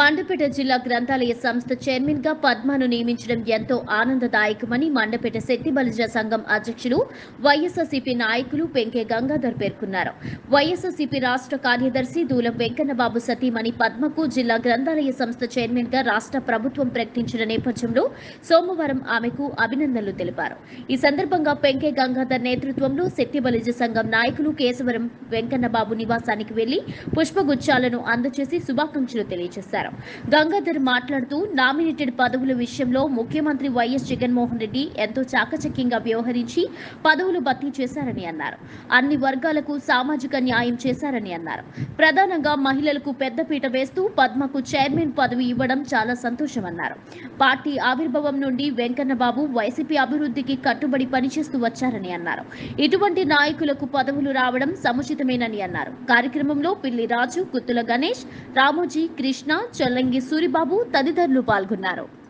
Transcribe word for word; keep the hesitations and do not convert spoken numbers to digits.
మండపేట జిల్లా గ్రంథాలయ సంస్థ చైర్మన్ గా పద్మను నియమించడం ఎంతో ఆనందదాయకమని మండపేట శక్తి బలిజ సంఘం అధ్యక్షులు వైఎస్ఆర్సీపీ నాయకులు పెంకే గంగాధర్ పేర్కొన్నారు. వైఎస్ఆర్సీపీ రాష్ట్ర కార్యదర్శి దూలం వెంకన్నబాబు సతీమణి పద్మకు జిల్లా గ్రంథాలయ సంస్థ చైర్మన్ గా రాష్ట్ర ప్రభుత్వం ప్రకటించిన నేపథ్యంలో సోమవారం ఆమెకు అభినందనలు తెలిపారు. ఈ సందర్భంగా పెంకే గంగాధర్ నేతృత్వంలో శక్తి బలిజ సంఘం నాయకులు కేశవరం వెంకన్నబాబు నివాసానికి వెళ్లి పుష్పగుచ్చాలను అందజేసి శుభాకాంక్షలు తెలియజేశారు. గంగాధర్ మాట్లాడుతూ నామినేటెడ్ పదవుల విషయంలో ముఖ్యమంత్రి వైఎస్ జగన్మోహన్ రెడ్డి ఎంతో చాకచక్యంగా వ్యవహరించి పదవులు భర్తీ చేశారని అన్నారు. అన్ని వర్గాలకు సామాజిక న్యాయం చేశారని అన్నారు. ప్రధానంగా మహిళలకు పెద్దపీట వేస్తూ పద్మకు చైర్మన్ పదవి ఇవ్వడం చాలా సంతోషమన్నారు. పార్టీ ఆవిర్భావం నుండి వెంకన్నబాబు వైసీపీ అభివృద్ధికి కట్టుబడి పనిచేస్తూ వచ్చారని అన్నారు. ఇటువంటి నాయకులకు పదవులు రావడం సముచితమేనని అన్నారు. కార్యక్రమంలో పిల్లి రాజు, గుత్తుల గణేష్, రామోజీ, కృష్ణ, చల్లంగి సూరిబాబు తదితరులు పాల్గొన్నారు.